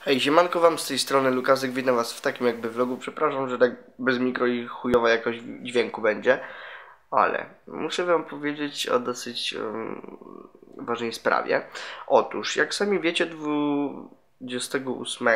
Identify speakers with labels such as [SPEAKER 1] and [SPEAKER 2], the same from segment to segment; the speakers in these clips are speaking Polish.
[SPEAKER 1] Hej, siemanko wam, z tej strony Lukasek, witam was w takim jakby vlogu. Przepraszam, że tak bez mikro i chujowa jakość dźwięku będzie, ale muszę wam powiedzieć o dosyć ważnej sprawie. Otóż, jak sami wiecie, 28,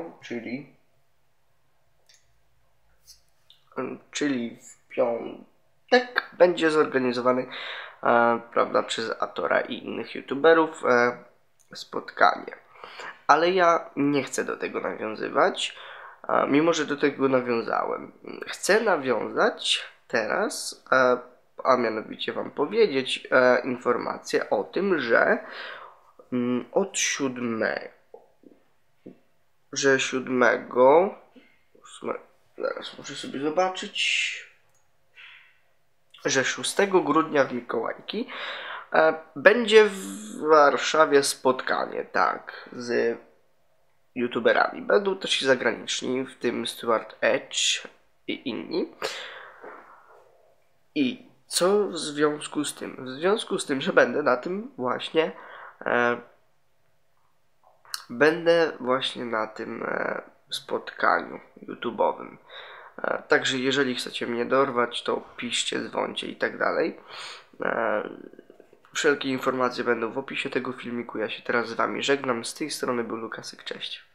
[SPEAKER 1] czyli w piątek będzie zorganizowany, prawda, przez Atora i innych youtuberów spotkanie. Ale ja nie chcę do tego nawiązywać, mimo że do tego nawiązałem. Chcę nawiązać teraz, a mianowicie wam powiedzieć informację o tym, że od 7, zaraz muszę sobie zobaczyć, że 6 grudnia w Mikołajki będzie w Warszawie spotkanie, tak, z youtuberami. Będą też i zagraniczni, w tym Stuart Edge i inni. I co w związku z tym? W związku z tym, że będę na tym właśnie spotkaniu YouTube'owym. Także jeżeli chcecie mnie dorwać, to piszcie, dzwońcie i tak dalej. Wszelkie informacje będą w opisie tego filmiku. Ja się teraz z wami żegnam. Z tej strony był Lukasek, cześć.